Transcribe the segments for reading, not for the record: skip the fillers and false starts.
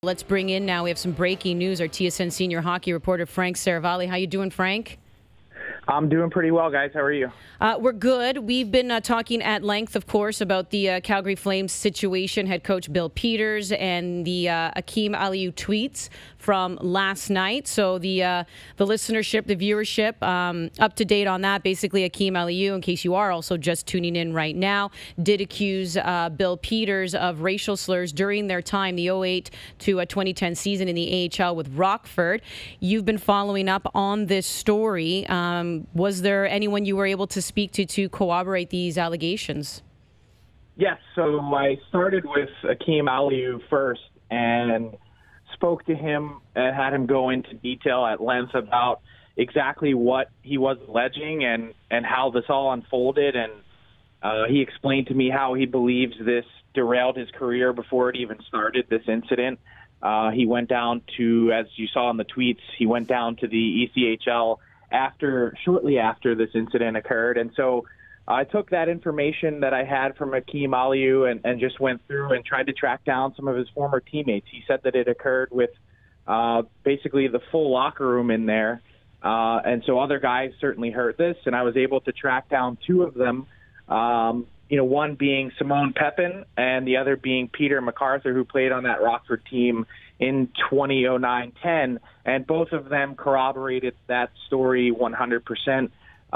Let's bring in now, we have some breaking news. Our TSN senior hockey reporter, Frank Seravalli. How you doing, Frank? I'm doing pretty well, guys. How are you? We're good. We've been talking at length, of course, about the Calgary Flames situation, head coach Bill Peters, and the Akim Aliu tweets from last night. So the listenership, the viewership, up to date on that. Basically, Akim Aliu, in case you are also just tuning in right now, did accuse Bill Peters of racial slurs during their time, the 2008 to 2010 season in the AHL with Rockford. You've been following up on this story. Was there anyone you were able to speak to corroborate these allegations? Yes, so I started with Akim Aliu first and spoke to him and had him go into detail at length about exactly what he was alleging and how this all unfolded. And he explained to me how he believes this derailed his career before it even started, this incident. He went down to, as you saw in the tweets, he went down to the ECHL shortly after this incident occurred. And so I took that information that I had from Akim Aliu and just went through and tried to track down some of his former teammates. He said that it occurred with basically the full locker room in there. And so other guys certainly heard this, and I was able to track down two of them, one being Simone Pepin and the other being Peter MacArthur, who played on that Rockford team in 2009-10, and both of them corroborated that story 100%.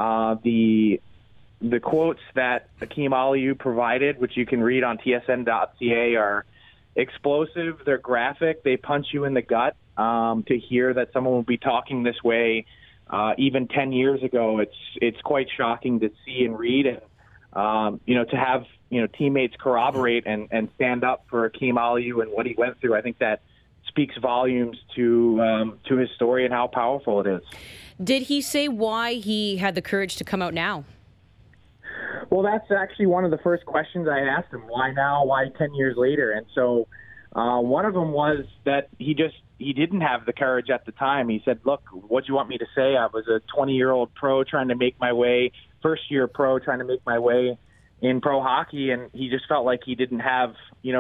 The quotes that Akim Aliu provided, which you can read on tsn.ca, are explosive, they're graphic, they punch you in the gut. To hear that someone would be talking this way even 10 years ago, it's quite shocking to see and read. And to have teammates corroborate and stand up for Akim Aliu and what he went through, I think that speaks volumes to his story and how powerful it is. Did he say why he had the courage to come out now? Well, that's actually one of the first questions I asked him. Why now? Why 10 years later? And so one of them was that he didn't have the courage at the time. He said, look, what do you want me to say? I was a 20-year-old pro trying to make my way, first-year pro trying to make my way in pro hockey, and he just felt like he didn't have,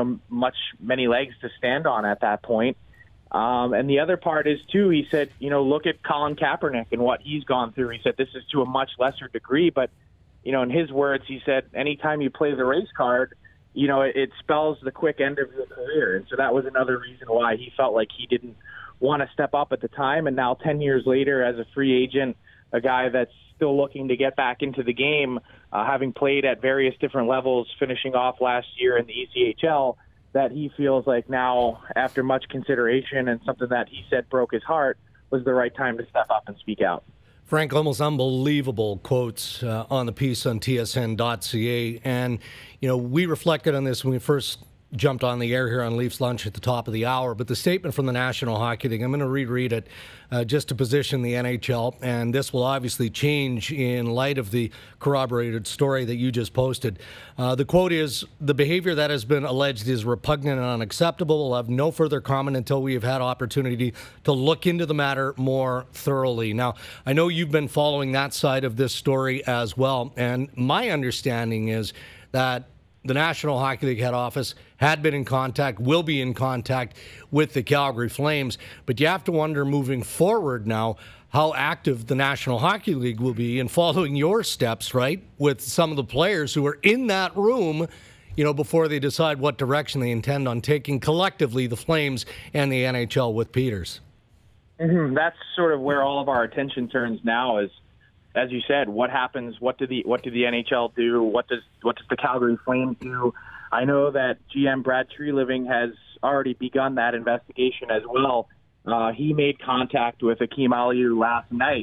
many legs to stand on at that point. And the other part is, too, he said, look at Colin Kaepernick and what he's gone through. He said this is to a much lesser degree, but, in his words, he said, anytime you play the race card, it spells the quick end of your career. And so that was another reason why he felt like he didn't want to step up at the time. And now 10 years later, as a free agent, a guy that's still looking to get back into the game, having played at various different levels, finishing off last year in the ECHL, that he feels like now, after much consideration and something that he said broke his heart, was the right time to step up and speak out. Frank, almost unbelievable quotes on the piece on tsn.ca. And, we reflected on this when we first jumped on the air here on Leafs Lunch at the top of the hour. But the statement from the National Hockey League, I'm going to reread it just to position the NHL. And this will obviously change in light of the corroborated story that you just posted. The quote is, the behavior that has been alleged is repugnant and unacceptable. We'll have no further comment until we have had opportunity to look into the matter more thoroughly. Now, I know you've been following that side of this story as well. And my understanding is that the National Hockey League head office had been in contact, will be in contact with the Calgary Flames. But you have to wonder moving forward now how active the National Hockey League will be in following your steps, right, with some of the players who are in that room, before they decide what direction they intend on taking collectively, the Flames and the NHL with Peters. Mm-hmm. That's sort of where all of our attention turns now is, as you said, what happens? What do the NHL do? What does the Calgary Flames do? I know that GM Brad Treliving has already begun that investigation as well. He made contact with Akim Aliu last night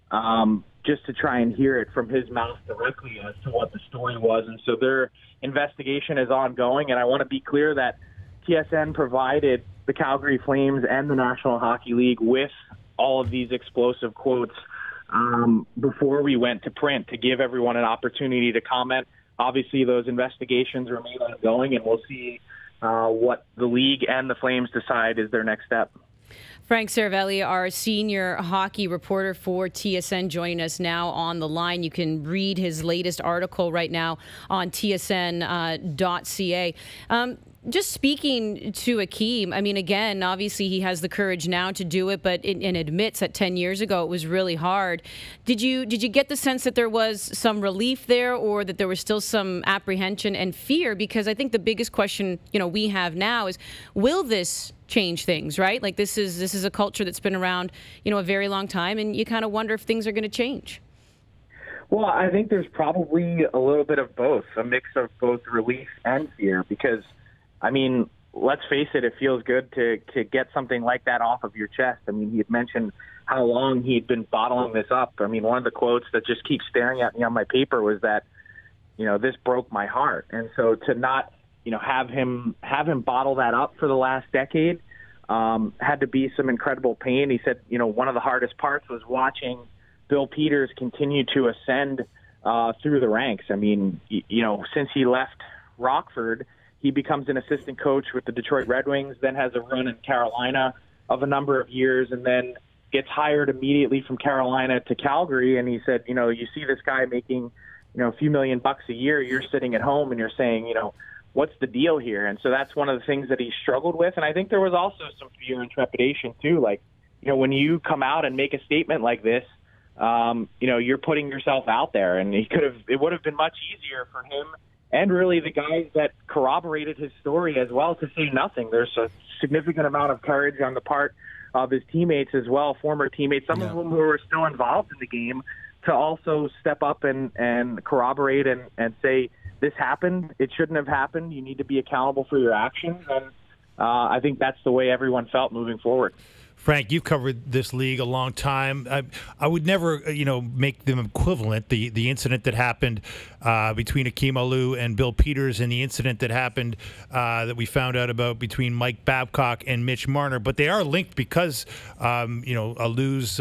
just to try and hear it from his mouth directly as to what the story was. And so their investigation is ongoing. And I want to be clear that TSN provided the Calgary Flames and the National Hockey League with all of these explosive quotes before we went to print to give everyone an opportunity to comment. Obviously, those investigations remain ongoing, and we'll see what the league and the Flames decide is their next step. Frank Seravalli, our senior hockey reporter for TSN, joining us now on the line. You can read his latest article right now on tsn.ca. Just speaking to Akeem, I mean, again, obviously he has the courage now to do it, but and admits that 10 years ago it was really hard. Did you get the sense that there was some relief there, or that there was still some apprehension and fear? Because I think the biggest question, we have now is, will this change things, right? Like this is a culture that's been around, a very long time, and you kind of wonder if things are going to change. Well, I think there's probably a little bit of both, a mix of both relief and fear, because I mean, let's face it, it feels good to get something like that off of your chest. I mean, he had mentioned how long he'd been bottling this up. I mean, one of the quotes that just keeps staring at me on my paper was that, this broke my heart. And so to not, have him bottle that up for the last decade had to be some incredible pain. He said, one of the hardest parts was watching Bill Peters continue to ascend through the ranks. I mean, since he left Rockford, he becomes an assistant coach with the Detroit Red Wings, then has a run in Carolina of a number of years, and then gets hired immediately from Carolina to Calgary. And he said, you see this guy making, a few $1 million a year. You're sitting at home and you're saying, what's the deal here? And so that's one of the things that he struggled with. And I think there was also some fear and trepidation too. Like, when you come out and make a statement like this, you're putting yourself out there, and it would have been much easier for him and really the guys that corroborated his story as well to say nothing. There's a significant amount of courage on the part of his teammates as well, former teammates, some of them who are still involved in the game, to also step up and corroborate and say, this happened, it shouldn't have happened, you need to be accountable for your actions. And I think that's the way everyone felt moving forward. Frank, you've covered this league a long time. I would never, make them equivalent. The incident that happened between Akeem Aliu and Bill Peters, and the incident that happened that we found out about between Mike Babcock and Mitch Marner, but they are linked because, Aliu's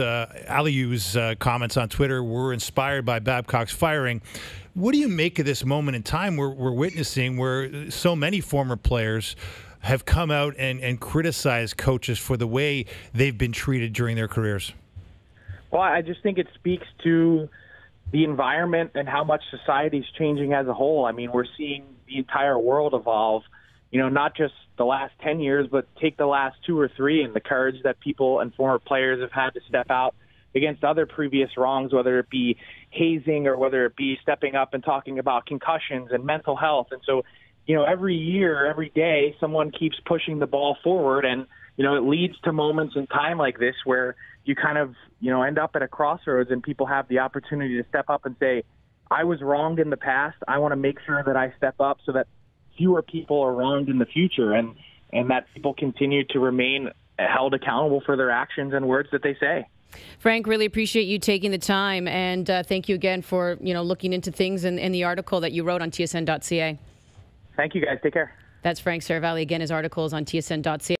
comments on Twitter were inspired by Babcock's firing. What do you make of this moment in time we're witnessing, where so many former players have come out and criticized coaches for the way they've been treated during their careers? Well, I just think it speaks to the environment and how much society's changing as a whole. I mean, we're seeing the entire world evolve, not just the last 10 years, but take the last 2 or 3, and the courage that people and former players have had to step out against other previous wrongs, whether it be hazing or whether it be stepping up and talking about concussions and mental health. And so, every year, every day, someone keeps pushing the ball forward, and, it leads to moments in time like this where you kind of, end up at a crossroads, and people have the opportunity to step up and say, I was wronged in the past. I want to make sure that I step up so that fewer people are wronged in the future, and that people continue to remain held accountable for their actions and words that they say. Frank, really appreciate you taking the time, and thank you again for, looking into things in the article that you wrote on tsn.ca. Thank you, guys. Take care. That's Frank Seravalli. Again, his article is on tsn.ca.